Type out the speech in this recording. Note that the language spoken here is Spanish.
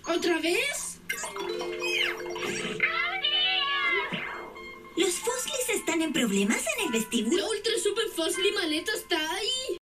¿Otra vez? ¿Los Foslis están en problemas en el vestíbulo? La Ultra Super Fosli maleta está ahí.